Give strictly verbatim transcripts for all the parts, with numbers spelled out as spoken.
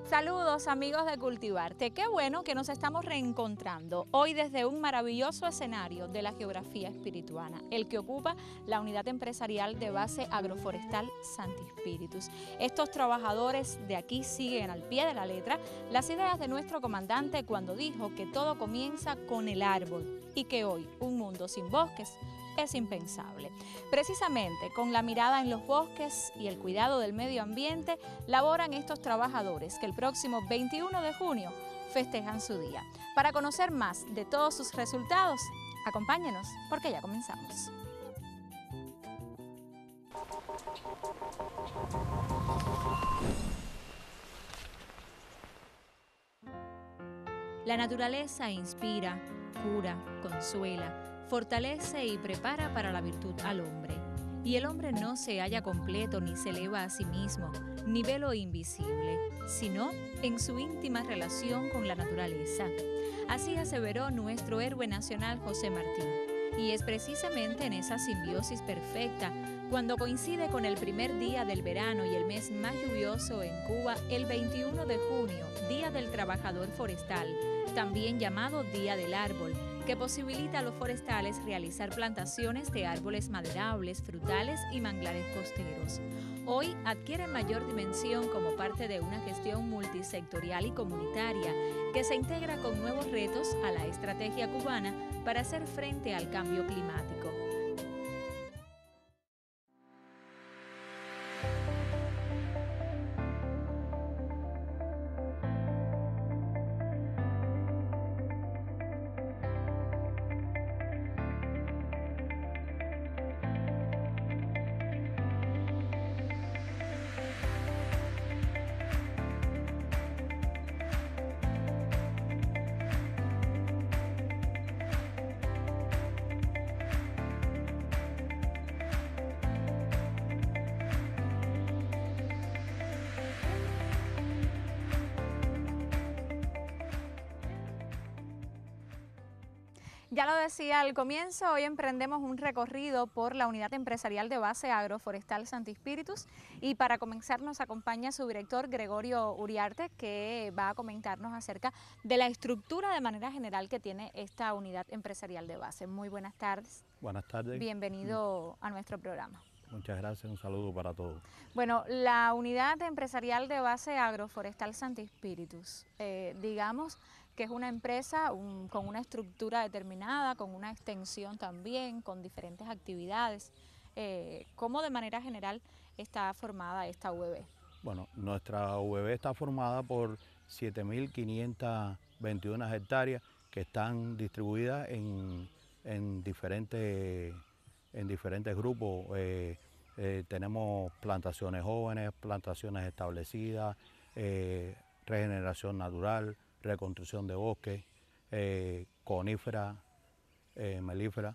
Saludos amigos de Cultivarte, qué bueno que nos estamos reencontrando hoy desde un maravilloso escenario de la geografía espirituana, el que ocupa la unidad empresarial de base agroforestal Santi Spíritus. Estos trabajadores de aquí siguen al pie de la letra las ideas de nuestro comandante cuando dijo que todo comienza con el árbol y que hoy un mundo sin bosques es impensable. Precisamente con la mirada en los bosques y el cuidado del medio ambiente laboran estos trabajadores que el próximo veintiuno de junio festejan su día. Para conocer más de todos sus resultados, acompáñenos porque ya comenzamos. La naturaleza inspira, cura, consuela, fortalece y prepara para la virtud al hombre. Y el hombre no se halla completo ni se eleva a sí mismo, ni ve lo invisible, sino en su íntima relación con la naturaleza. Así aseveró nuestro héroe nacional José Martí. Y es precisamente en esa simbiosis perfecta, cuando coincide con el primer día del verano y el mes más lluvioso en Cuba, el veintiuno de junio, Día del Trabajador Forestal, también llamado Día del Árbol, que posibilita a los forestales realizar plantaciones de árboles maderables, frutales y manglares costeros. Hoy adquiere mayor dimensión como parte de una gestión multisectorial y comunitaria que se integra con nuevos retos a la estrategia cubana para hacer frente al cambio climático. Ya lo decía al comienzo, hoy emprendemos un recorrido por la unidad empresarial de base agroforestal Santi Spíritus y para comenzar nos acompaña su director Gregorio Uriarte, que va a comentarnos acerca de la estructura de manera general que tiene esta unidad empresarial de base. Muy buenas tardes. Buenas tardes. Bienvenido a nuestro programa. Muchas gracias, un saludo para todos. Bueno, la unidad empresarial de base agroforestal Santi Spíritus, eh, digamos que es una empresa un, con una estructura determinada, con una extensión también, con diferentes actividades. Eh, ¿Cómo de manera general está formada esta U E B? Bueno, nuestra U E B está formada por siete mil quinientas veintiuna hectáreas que están distribuidas en, en, diferentes, en diferentes grupos. Eh, eh, tenemos plantaciones jóvenes, plantaciones establecidas, eh, regeneración natural, reconstrucción de bosques, eh, conífera, eh, melífera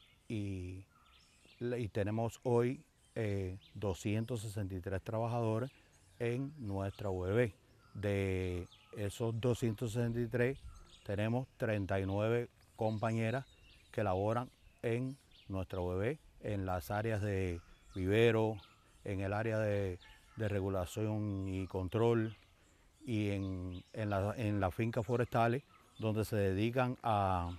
y, y tenemos hoy eh, doscientos sesenta y tres trabajadores en nuestra U E B. De esos doscientos sesenta y tres tenemos treinta y nueve compañeras que laboran en nuestra U E B, en las áreas de vivero, en el área de, de regulación y control, y en, en, la, en las fincas forestales donde se dedican a,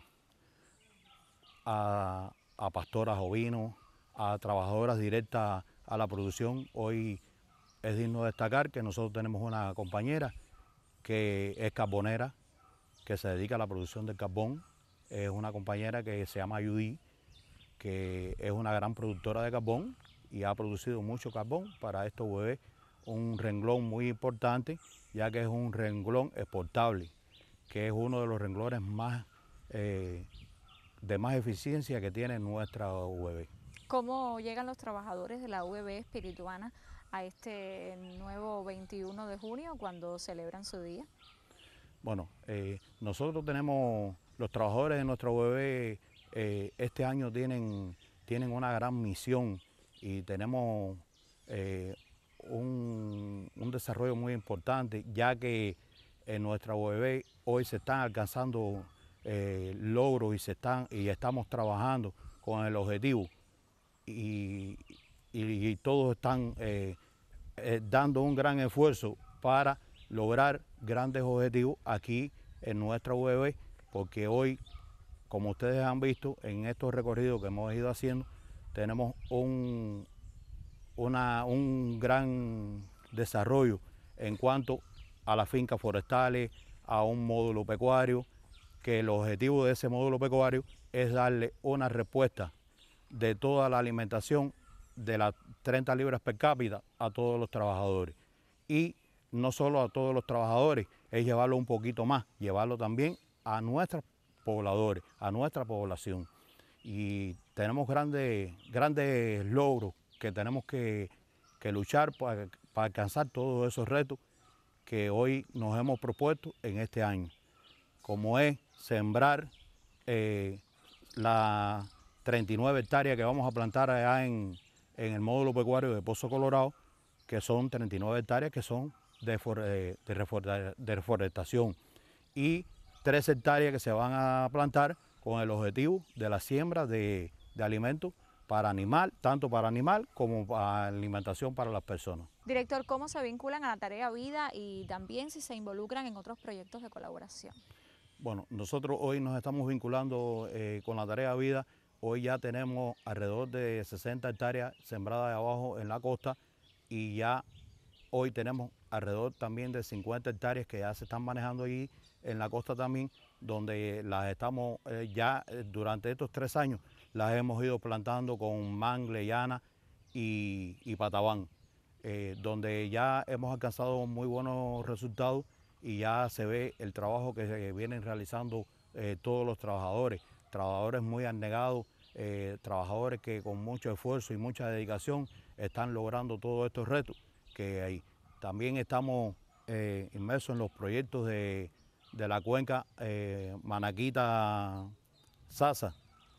a, a pastoras ovinos, a trabajadoras directas a la producción. Hoy es digno destacar que nosotros tenemos una compañera que es carbonera, que se dedica a la producción del carbón. Es una compañera que se llama Judy, que es una gran productora de carbón y ha producido mucho carbón para estos U E B. Un renglón muy importante, ya que es un renglón exportable, que es uno de los renglones más, eh, de más eficiencia que tiene nuestra U E B. ¿Cómo llegan los trabajadores de la U E B espirituana a este nuevo veintiuno de junio cuando celebran su día? Bueno, eh, nosotros tenemos, los trabajadores de nuestra U E B eh, este año tienen, tienen una gran misión y tenemos eh, Un, un desarrollo muy importante, ya que en nuestra U E B hoy se están alcanzando eh, logros y, se están, y estamos trabajando con el objetivo y, y, y todos están eh, eh, dando un gran esfuerzo para lograr grandes objetivos aquí en nuestra U E B, porque hoy, como ustedes han visto en estos recorridos que hemos ido haciendo, tenemos un, una, un gran desarrollo en cuanto a las fincas forestales, a un módulo pecuario, que el objetivo de ese módulo pecuario es darle una respuesta de toda la alimentación de las treinta libras per cápita a todos los trabajadores. Y no solo a todos los trabajadores, es llevarlo un poquito más, llevarlo también a nuestros pobladores, a nuestra población. Y tenemos grandes, grandes logros que tenemos que, que luchar para, para alcanzar todos esos retos que hoy nos hemos propuesto en este año, como es sembrar eh, las treinta y nueve hectáreas que vamos a plantar allá en, en el módulo pecuario de Pozo Colorado, que son treinta y nueve hectáreas que son de, de, de, de reforestación, y tres hectáreas que se van a plantar con el objetivo de la siembra de, de alimentos para animal, tanto para animal como para alimentación para las personas. Director, ¿cómo se vinculan a la Tarea Vida y también si se involucran en otros proyectos de colaboración? Bueno, nosotros hoy nos estamos vinculando eh, con la Tarea Vida. Hoy ya tenemos alrededor de sesenta hectáreas sembradas de abajo en la costa, y ya hoy tenemos alrededor también de cincuenta hectáreas que ya se están manejando allí en la costa también, donde las estamos eh, ya eh, durante estos tres años las hemos ido plantando con mangle, llana y, y patabán, eh, donde ya hemos alcanzado muy buenos resultados y ya se ve el trabajo que se vienen realizando eh, todos los trabajadores, trabajadores muy abnegados, eh, trabajadores que con mucho esfuerzo y mucha dedicación están logrando todos estos retos que hay. También estamos eh, inmersos en los proyectos de, de la cuenca eh, Manaquita-Sasa,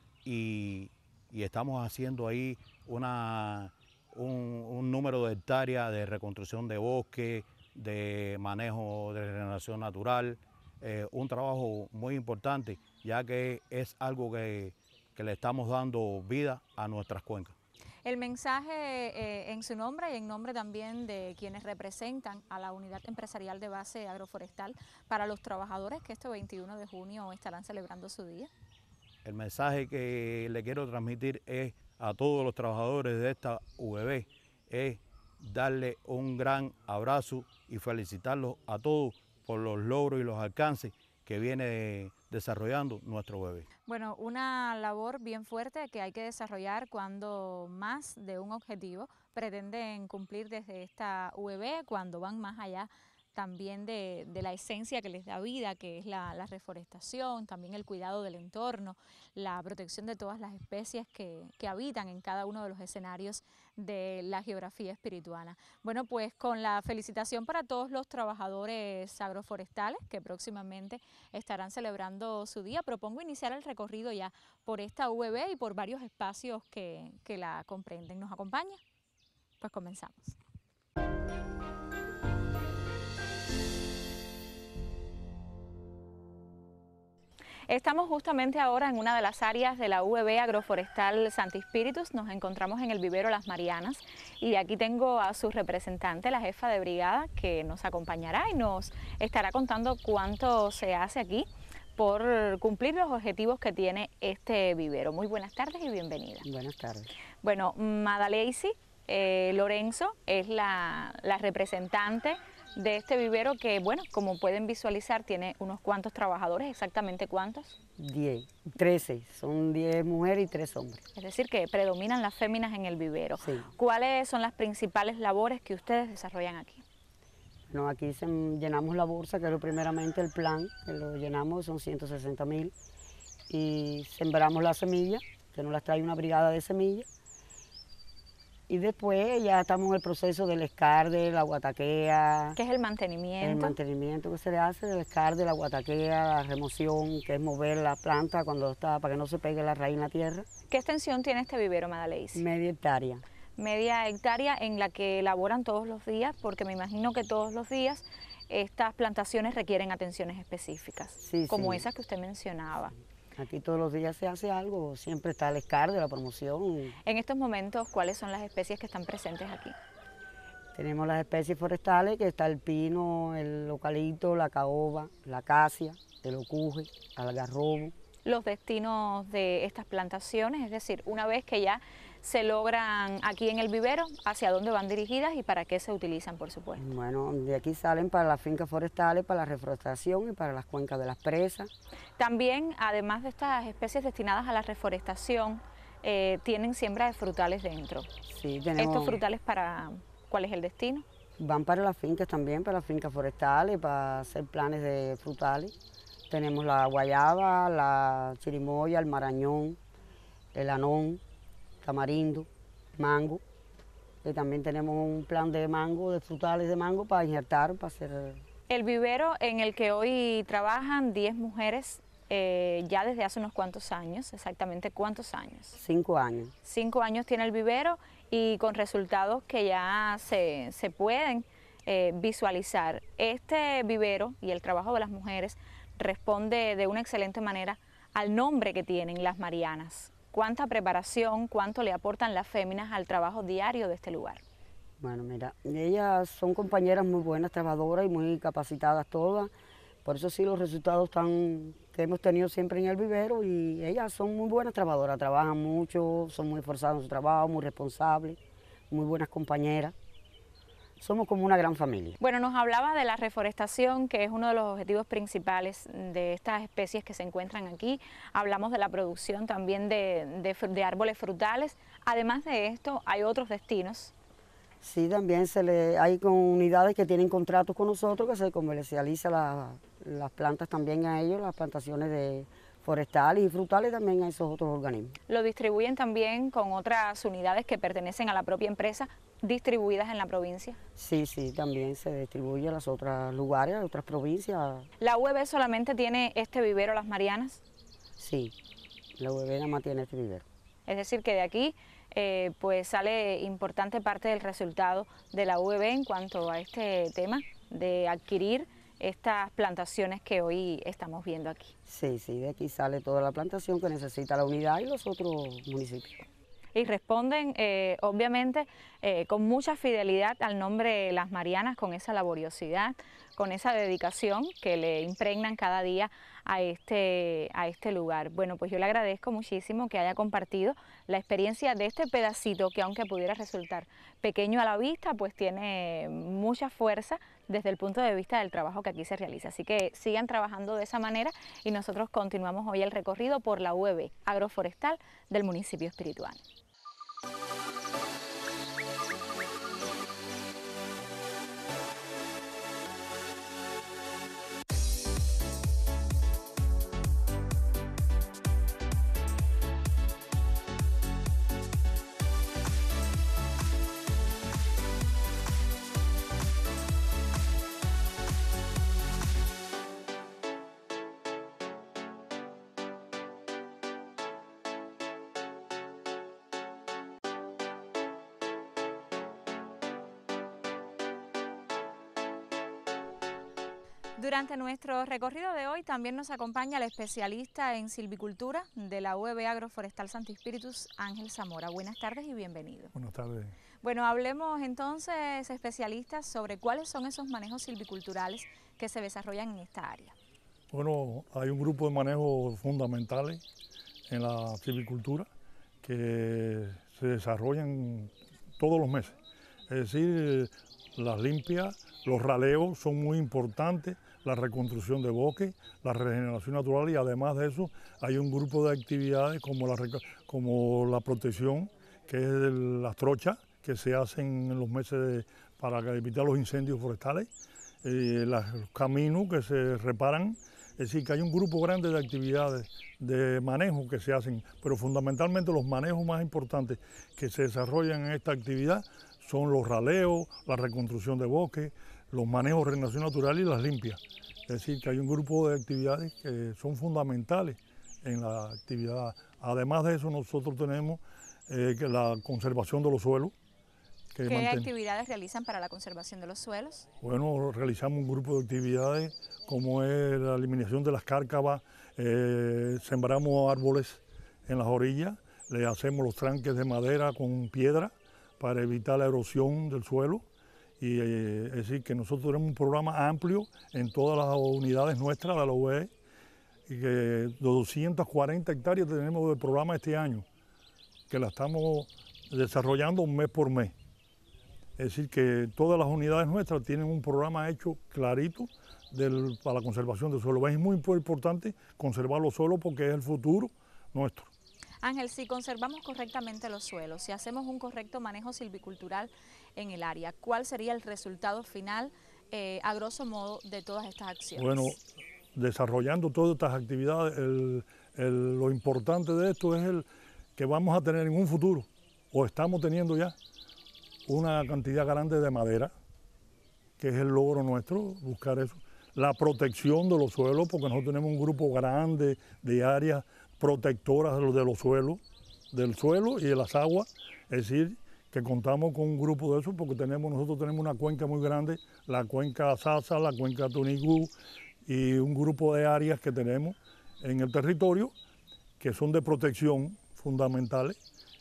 y, y estamos haciendo ahí una, un, un número de hectáreas de reconstrucción de bosque, de manejo de regeneración natural, eh, un trabajo muy importante, ya que es algo que, que le estamos dando vida a nuestras cuencas. El mensaje eh, en su nombre y en nombre también de quienes representan a la Unidad Empresarial de Base Agroforestal para los trabajadores que este veintiuno de junio estarán celebrando su día. El mensaje que le quiero transmitir es a todos los trabajadores de esta U E B, es darle un gran abrazo y felicitarlos a todos por los logros y los alcances que viene desarrollando nuestro U E B. Bueno, una labor bien fuerte que hay que desarrollar cuando más de un objetivo pretenden cumplir desde esta U E B, cuando van más allá también de, de la esencia que les da vida, que es la, la reforestación, también el cuidado del entorno, la protección de todas las especies que, que habitan en cada uno de los escenarios de la geografía espirituana. Bueno, pues con la felicitación para todos los trabajadores agroforestales que próximamente estarán celebrando su día, propongo iniciar el recorrido ya por esta U E B y por varios espacios que, que la comprenden. ¿Nos acompaña? Pues comenzamos. Estamos justamente ahora en una de las áreas de la U E B Agroforestal Santi Spíritus. Nos encontramos en el vivero Las Marianas y aquí tengo a su representante, la jefa de brigada, que nos acompañará y nos estará contando cuánto se hace aquí por cumplir los objetivos que tiene este vivero. Muy buenas tardes y bienvenida. Buenas tardes. Bueno, Madaleisi eh, Lorenzo es la, la representante de este vivero que, bueno, como pueden visualizar, tiene unos cuantos trabajadores. ¿Exactamente cuántos? Diez, trece, son diez mujeres y tres hombres. Es decir, que predominan las féminas en el vivero. Sí. ¿Cuáles son las principales labores que ustedes desarrollan aquí? Bueno, aquí se, llenamos la bolsa, que es lo primeramente el plan, que lo llenamos, son ciento sesenta mil, y sembramos la semilla, que nos las trae una brigada de semillas. Y después ya estamos en el proceso del escarde, la guataquea. ¿Qué es el mantenimiento? El mantenimiento que se le hace del escarde, la guataquea, la remoción, que es mover la planta cuando está, para que no se pegue la raíz en la tierra. ¿Qué extensión tiene este vivero, Madaleisi? Media hectárea. Media hectárea en la que elaboran todos los días, porque me imagino que todos los días estas plantaciones requieren atenciones específicas, sí, como sí. esas que usted mencionaba. Aquí todos los días se hace algo, siempre está el escarde, la promoción. En estos momentos, ¿cuáles son las especies que están presentes aquí? Tenemos las especies forestales, que está el pino, el eucalipto, la caoba, la acacia, el ocuje, algarrobo. Los destinos de estas plantaciones, es decir, una vez que ya se logran aquí en el vivero, ¿hacia dónde van dirigidas y para qué se utilizan, por supuesto? Bueno, de aquí salen para las fincas forestales, para la reforestación y para las cuencas de las presas. También, además de estas especies destinadas a la reforestación, eh, tienen siembra de frutales dentro. Sí, tenemos... ¿Estos frutales para cuál es el destino? Van para las fincas también, para las fincas forestales, para hacer planes de frutales. Tenemos la guayaba, la chirimoya, el marañón, el anón, tamarindo, mango. Y también tenemos un plan de mango, de frutales de mango para injertar, para hacer... El vivero en el que hoy trabajan diez mujeres, eh, ya desde hace unos cuantos años, exactamente cuántos años. Cinco años. Cinco años tiene el vivero y con resultados que ya se, se pueden eh, visualizar. Este vivero y el trabajo de las mujeres responde de una excelente manera al nombre que tienen, Las Marianas. ¿Cuánta preparación, cuánto le aportan las féminas al trabajo diario de este lugar? Bueno, mira, ellas son compañeras muy buenas, trabajadoras y muy capacitadas todas. Por eso sí los resultados tan, que hemos tenido siempre en el vivero, y ellas son muy buenas trabajadoras, trabajan mucho, son muy esforzadas en su trabajo, muy responsables, muy buenas compañeras. Somos como una gran familia. Bueno, nos hablaba de la reforestación, que es uno de los objetivos principales de estas especies que se encuentran aquí. Hablamos de la producción también de, de, de árboles frutales. Además de esto, hay otros destinos. Sí, también se le, hay comunidades que tienen contratos con nosotros, que se comercializa la, las plantas también a ellos, las plantaciones de forestales y frutales también a esos otros organismos. Lo distribuyen también con otras unidades que pertenecen a la propia empresa, distribuidas en la provincia. Sí, sí, también se distribuye a los otros lugares, a otras provincias. ¿La U E B solamente tiene este vivero, Las Marianas? Sí, la U E B nada más tiene este vivero. Es decir, que de aquí eh, pues sale importante parte del resultado de la U E B en cuanto a este tema de adquirir estas plantaciones que hoy estamos viendo aquí. Sí, sí, de aquí sale toda la plantación que necesita la unidad y los otros municipios. Y responden, eh, obviamente, eh, con mucha fidelidad al nombre Las Marianas, con esa laboriosidad, con esa dedicación que le impregnan cada día a este, a este lugar. Bueno, pues yo le agradezco muchísimo que haya compartido la experiencia de este pedacito que, aunque pudiera resultar pequeño a la vista, pues tiene mucha fuerza desde el punto de vista del trabajo que aquí se realiza. Así que sigan trabajando de esa manera y nosotros continuamos hoy el recorrido por la U E B agroforestal del municipio espirituano. Durante nuestro recorrido de hoy también nos acompaña el especialista en silvicultura de la U E B Agroforestal Santo Espíritus, Ángel Zamora. Buenas tardes y bienvenido. Buenas tardes. Bueno, hablemos entonces, especialistas, sobre cuáles son esos manejos silviculturales que se desarrollan en esta área. Bueno, hay un grupo de manejos fundamentales en la silvicultura que se desarrollan todos los meses. Es decir, las limpias, los raleos son muy importantes, la reconstrucción de bosques, la regeneración natural, y además de eso hay un grupo de actividades como la, como la protección, que es de las trochas que se hacen en los meses de, para evitar los incendios forestales, eh, los caminos que se reparan. Es decir, que hay un grupo grande de actividades de manejo que se hacen, pero fundamentalmente los manejos más importantes que se desarrollan en esta actividad son los raleos, la reconstrucción de bosques, los manejos de regeneración natural y las limpias. Es decir, que hay un grupo de actividades que son fundamentales en la actividad. Además de eso, nosotros tenemos eh, que la conservación de los suelos. Que ¿Qué mantiene... actividades realizan para la conservación de los suelos? Bueno, realizamos un grupo de actividades como es la eliminación de las cárcavas, eh, sembramos árboles en las orillas, le hacemos los tranques de madera con piedra para evitar la erosión del suelo, Y eh, es decir, que nosotros tenemos un programa amplio en todas las unidades nuestras de la U V E, y que doscientas cuarenta hectáreas tenemos de programa este año, que la estamos desarrollando mes por mes. Es decir, que todas las unidades nuestras tienen un programa hecho clarito del, para la conservación del suelo. Es muy importante conservar los suelos porque es el futuro nuestro. Ángel, si conservamos correctamente los suelos, si hacemos un correcto manejo silvicultural en el área, ¿cuál sería el resultado final, eh, a grosso modo, de todas estas acciones? Bueno, desarrollando todas estas actividades, el, el, lo importante de esto es el que vamos a tener en un futuro, o estamos teniendo ya, una cantidad grande de madera, que es el logro nuestro, buscar eso. La protección de los suelos, porque nosotros tenemos un grupo grande de áreas protectoras de los, de los suelos, del suelo y de las aguas, es decir, que contamos con un grupo de eso, porque tenemos, nosotros tenemos una cuenca muy grande, la cuenca Sasa, la cuenca Tunigú, y un grupo de áreas que tenemos en el territorio, que son de protección fundamentales.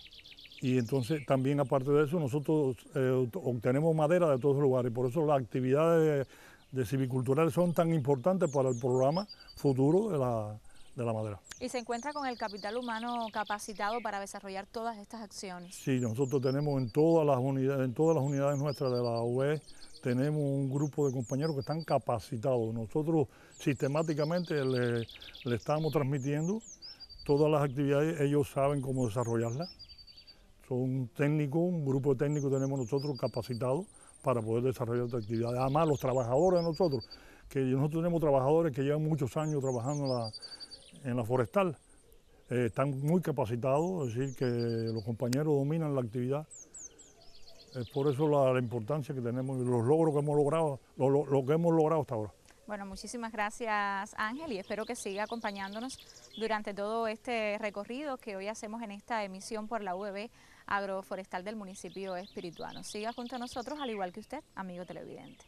Y entonces también aparte de eso nosotros eh, obtenemos madera de todos los lugares, por eso las actividades de, de silviculturales son tan importantes para el programa futuro de la, de la madera. ¿Y se encuentra con el capital humano capacitado para desarrollar todas estas acciones? Sí, nosotros tenemos en todas las unidades, en todas las unidades nuestras de la U V E, tenemos un grupo de compañeros que están capacitados. Nosotros sistemáticamente le, le estamos transmitiendo todas las actividades, ellos saben cómo desarrollarlas. Son técnicos, un grupo de técnicos tenemos nosotros capacitados para poder desarrollar esta actividad. Además, los trabajadores de nosotros, que nosotros tenemos trabajadores que llevan muchos años trabajando en la, en la forestal, eh, están muy capacitados, es decir, que los compañeros dominan la actividad. Es por eso la, la importancia que tenemos y los logros que hemos logrado, lo, lo, lo que hemos logrado hasta ahora. Bueno, muchísimas gracias, Ángel, y espero que siga acompañándonos durante todo este recorrido que hoy hacemos en esta emisión por la U V E Agroforestal del municipio espirituano. Siga junto a nosotros, al igual que usted, amigo televidente.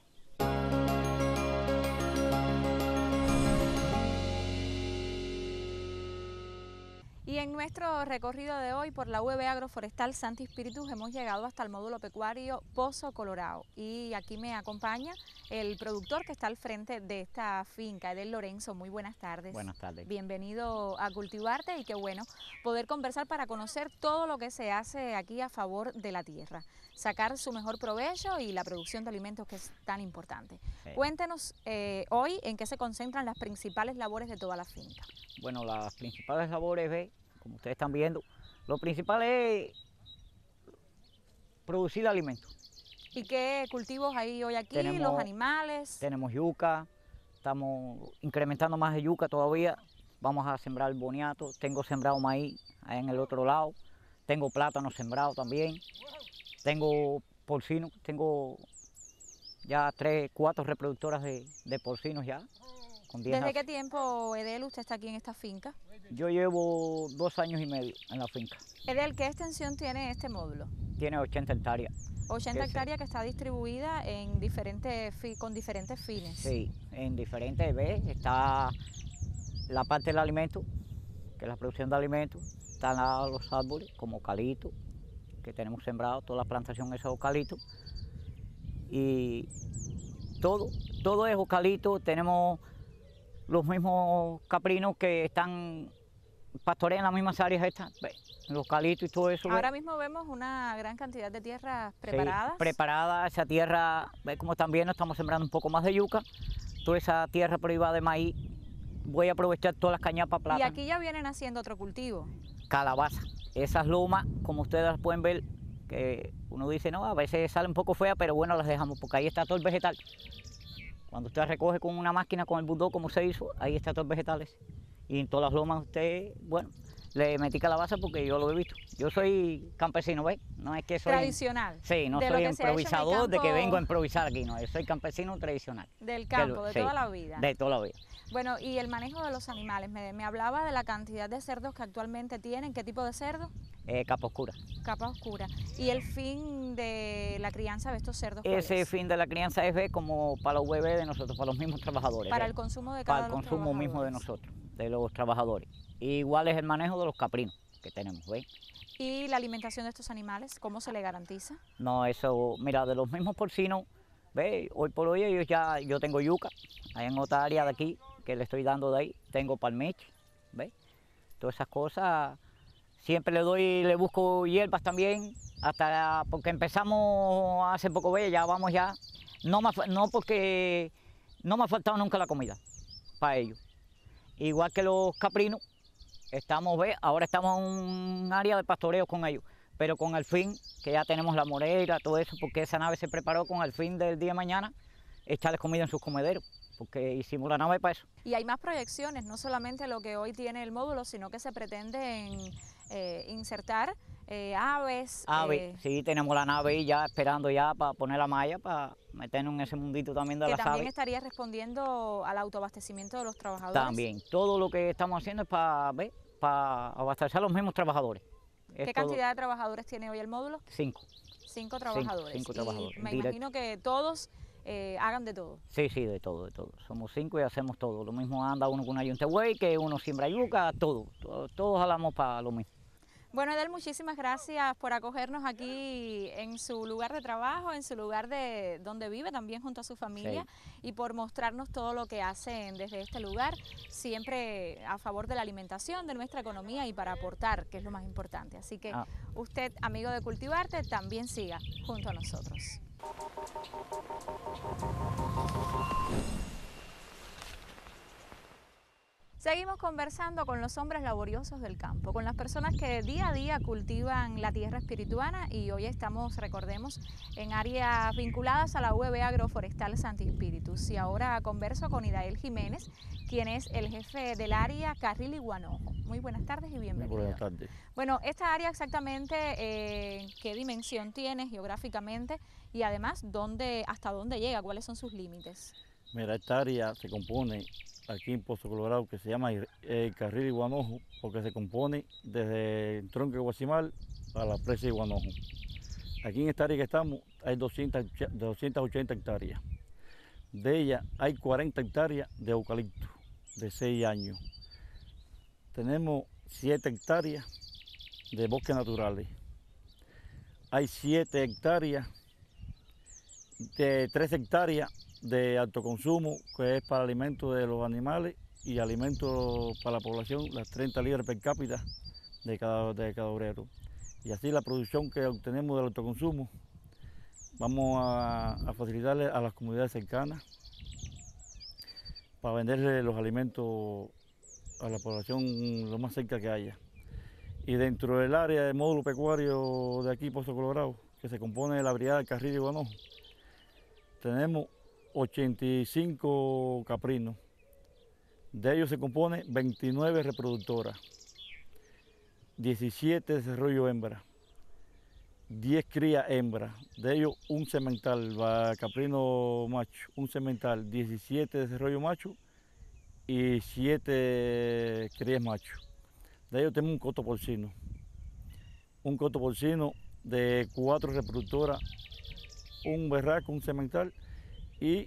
Y en nuestro recorrido de hoy por la U V E Agroforestal Santi Spíritus hemos llegado hasta el módulo pecuario Pozo Colorado, y aquí me acompaña el productor que está al frente de esta finca, Edel Lorenzo. Muy buenas tardes. Buenas tardes. Bienvenido a Cultivarte, y qué bueno poder conversar para conocer todo lo que se hace aquí a favor de la tierra, sacar su mejor provecho y la producción de alimentos, que es tan importante. Sí. Cuéntenos eh, hoy en qué se concentran las principales labores de toda la finca. Bueno, las principales labores, ve, como ustedes están viendo, lo principal es producir alimentos. ¿Y qué cultivos hay hoy aquí? Tenemos, los animales. Tenemos yuca, estamos incrementando más de yuca todavía, vamos a sembrar boniato, tengo sembrado maíz ahí en el otro lado, tengo plátano sembrado también, tengo porcino, tengo ya tres, cuatro reproductoras de, de porcinos ya. ¿Desde qué tiempo, Edel, usted está aquí en esta finca? Yo llevo dos años y medio en la finca. Edel, ¿qué extensión tiene este módulo? Tiene ochenta hectáreas. ochenta hectáreas que está distribuida en diferentes, con diferentes fines. Sí, en diferentes, ¿ves? Está la parte del alimento, que es la producción de alimentos, están los árboles como eucalipto, que tenemos sembrado, toda la plantación es eucalipto, y todo, todo es eucalipto. Tenemos los mismos caprinos que están pastorean las mismas áreas estas, los eucaliptos y todo eso. Ahora ¿ves? mismo vemos una gran cantidad de tierras preparadas. Sí, preparada, esa tierra, ¿ves cómo están viendo? Estamos sembrando un poco más de yuca, toda esa tierra privada de maíz, voy a aprovechar todas las cañapas plátano. Y aquí ya vienen haciendo otro cultivo. Calabaza, esas lomas, como ustedes las pueden ver, que uno dice, no, a veces salen un poco feas, pero bueno, las dejamos, porque ahí está todo el vegetal. Cuando usted recoge con una máquina, con el bulldog, como se hizo, ahí está todos los vegetales. Y en todas las lomas usted, bueno, le metí calabaza porque yo lo he visto. Yo soy campesino, ¿ves? No es que soy... Tradicional. Sí, no soy improvisador de que vengo a improvisar aquí, no. Yo soy campesino tradicional. Del campo, de, sí, toda la vida. De toda la vida. Bueno, y el manejo de los animales. Me, me hablaba de la cantidad de cerdos que actualmente tienen. ¿Qué tipo de cerdo? Eh, capa oscura. Capa oscura. ¿Y el fin de la crianza de estos cerdos? Ese es? fin de la crianza es, ¿ves? Como para los bebés de nosotros, para los mismos trabajadores. Para ¿ves? el consumo de cada Para el consumo mismo de nosotros, de los trabajadores. Y igual es el manejo de los caprinos que tenemos, ¿ves? ¿Y la alimentación de estos animales, cómo se le garantiza? No, eso, mira, de los mismos porcinos, ¿Ve? Hoy por hoy ellos ya, yo tengo yuca, hay en otra área de aquí, que le estoy dando de ahí, tengo palmeche, ¿ve? Todas esas cosas, siempre le doy, le busco hierbas también, hasta porque empezamos hace poco, ¿ve? Ya vamos ya, no, me, no porque no me ha faltado nunca la comida para ellos. Igual que los caprinos, estamos, ¿ve? Ahora estamos en un área de pastoreo con ellos, pero con el fin, que ya tenemos la moreira, todo eso, porque esa nave se preparó con el fin del día de mañana, echarles comida en sus comederos, porque hicimos la nave para eso. Y hay más proyecciones, no solamente lo que hoy tiene el módulo, sino que se pretenden eh, insertar eh, aves. Aves, eh, sí, tenemos la nave ahí ya esperando ya para poner la malla, para meternos en ese mundito también de que las también aves. estaría respondiendo al autoabastecimiento de los trabajadores. También, todo lo que estamos haciendo es para, ¿ve? Para abastecer a los mismos trabajadores. ¿Qué Es cantidad todo. de trabajadores tiene hoy el módulo? Cinco. Cinco trabajadores. cinco Y trabajadores, me directo. imagino que todos eh, hagan de todo. Sí, sí, de todo, de todo. Somos cinco y hacemos todo. Lo mismo anda uno con una yuntegüey, que uno siembra yuca, todo. Todos, todos jalamos para lo mismo. Bueno, Edel, muchísimas gracias por acogernos aquí en su lugar de trabajo, en su lugar de donde vive también junto a su familia, sí. Y por mostrarnos todo lo que hacen desde este lugar, siempre a favor de la alimentación, de nuestra economía y para aportar, que es lo más importante. Así que ah. usted, amigo de Cultivarte, también siga junto a nosotros. Seguimos conversando con los hombres laboriosos del campo, con las personas que día a día cultivan la tierra espirituana, y hoy estamos, recordemos, en áreas vinculadas a la U V Agroforestal Santi Espíritus. Y ahora converso con Idael Jiménez, quien es el jefe del área Carril y Guanojo. Muy buenas tardes y bienvenido. Buenas tardes. Bueno, esta área exactamente, eh, ¿qué dimensión tiene geográficamente y además dónde, hasta dónde llega, cuáles son sus límites? Mira, esta área se compone aquí en Pozo Colorado, que se llama el Carril y Guanojo, porque se compone desde el tronco de Guasimal a la presa de Guanojo. Aquí en esta área que estamos hay doscientas ochenta hectáreas. De ellas hay cuarenta hectáreas de eucalipto de seis años. Tenemos siete hectáreas de bosques naturales. Hay siete hectáreas de tres hectáreas de alto consumo, que es para alimento de los animales y alimento para la población, las treinta libras per cápita de cada, de cada obrero. Y así la producción que obtenemos del autoconsumo, vamos a, a facilitarle a las comunidades cercanas para venderle los alimentos a la población lo más cerca que haya. Y dentro del área del módulo pecuario de aquí, Pozo Colorado, que se compone de la brigada del Carril y Guanojo, tenemos ochenta y cinco caprinos. De ellos se compone veintinueve reproductoras, diecisiete desarrollo hembra, diez crías hembras. De ellos un semental, caprino macho, un semental, diecisiete desarrollo macho y siete crías macho. De ellos tenemos un coto porcino, un coto porcino de cuatro reproductoras, un berraco, un semental y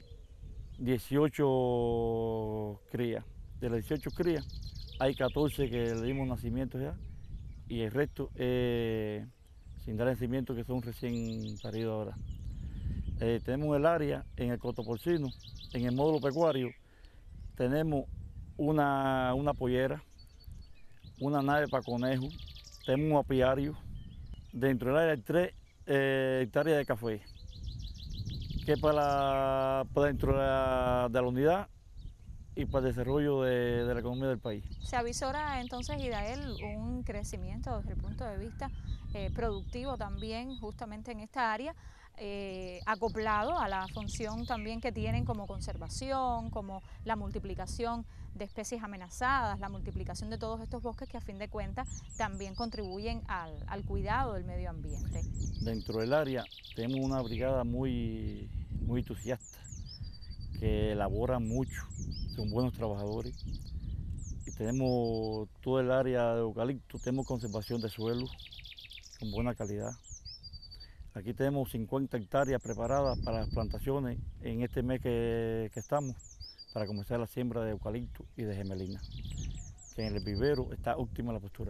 dieciocho crías. De las dieciocho crías hay catorce que le dimos nacimiento ya y el resto eh, sin dar nacimiento, que son recién paridos ahora. Eh, tenemos el área en el coto porcino, en el módulo pecuario tenemos una, una pollera, una nave para conejos, tenemos un apiario. Dentro del área hay tres eh, hectáreas de café, que para, para dentro de la, de la unidad y para el desarrollo de, de la economía del país. Se avisora entonces, Idael, un crecimiento desde el punto de vista eh, productivo también justamente en esta área, eh, acoplado a la función también que tienen como conservación, como la multiplicación de especies amenazadas, la multiplicación de todos estos bosques que a fin de cuentas también contribuyen al, al cuidado del medio ambiente. Dentro del área tenemos una brigada muy, muy entusiasta, que elabora mucho, son buenos trabajadores. Y tenemos todo el área de eucalipto, tenemos conservación de suelos con buena calidad. Aquí tenemos cincuenta hectáreas preparadas para las plantaciones en este mes que, que estamos, para comenzar la siembra de eucalipto y de gemelina, que en el vivero está óptima la postura ya.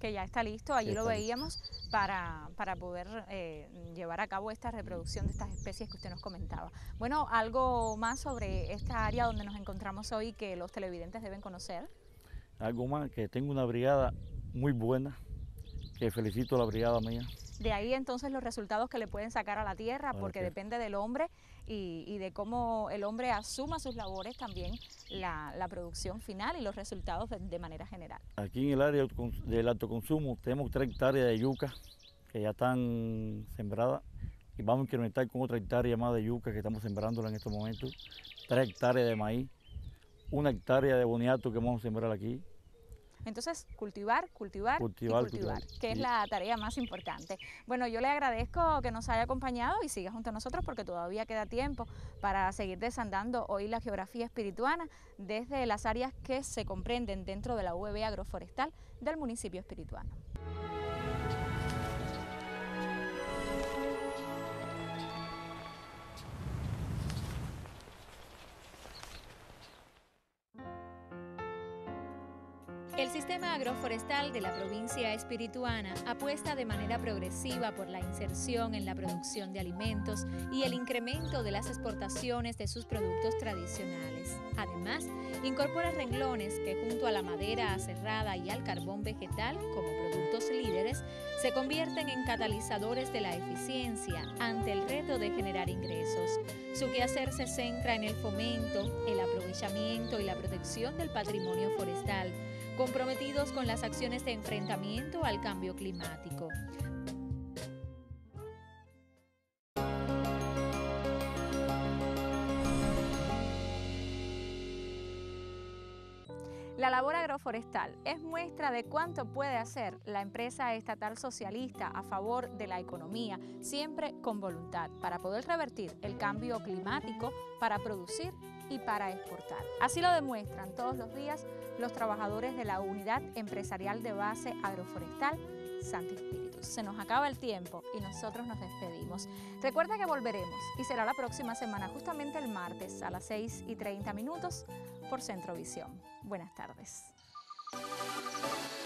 que ya está listo, allí Sí, lo está veíamos, para, para poder eh, llevar a cabo esta reproducción de estas especies que usted nos comentaba. Bueno, algo más sobre esta área donde nos encontramos hoy que los televidentes deben conocer. Algo más, que tengo una brigada muy buena, que felicito a la brigada mía. De ahí entonces los resultados que le pueden sacar a la tierra, porque Ok. depende del hombre y, y de cómo el hombre asuma sus labores, también la, la producción final y los resultados de, de manera general. Aquí en el área del autoconsumo tenemos tres hectáreas de yuca que ya están sembradas y vamos a incrementar con otra hectárea más de yuca que estamos sembrándola en estos momentos, tres hectáreas de maíz, una hectárea de boniato que vamos a sembrar aquí. Entonces, cultivar, cultivar, Cultivar, y cultivar, cultivar. que es Y- la tarea más importante. Bueno, yo le agradezco que nos haya acompañado y siga junto a nosotros porque todavía queda tiempo para seguir desandando hoy la geografía espirituana desde las áreas que se comprenden dentro de la U V B agroforestal del municipio espirituano. El sistema agroforestal de la provincia espirituana apuesta de manera progresiva por la inserción en la producción de alimentos y el incremento de las exportaciones de sus productos tradicionales. Además, incorpora renglones que junto a la madera aserrada y al carbón vegetal como productos líderes se convierten en catalizadores de la eficiencia ante el reto de generar ingresos. Su quehacer se centra en el fomento, el aprovechamiento y la protección del patrimonio forestal, comprometidos con las acciones de enfrentamiento al cambio climático. La labor agroforestal es muestra de cuánto puede hacer la empresa estatal socialista a favor de la economía, siempre con voluntad, para poder revertir el cambio climático, para producir y para exportar. Así lo demuestran todos los días los trabajadores de la Unidad Empresarial de Base Agroforestal Santi Espíritus. Se nos acaba el tiempo y nosotros nos despedimos. Recuerda que volveremos y será la próxima semana, justamente el martes a las seis y treinta minutos por Centrovisión. Buenas tardes.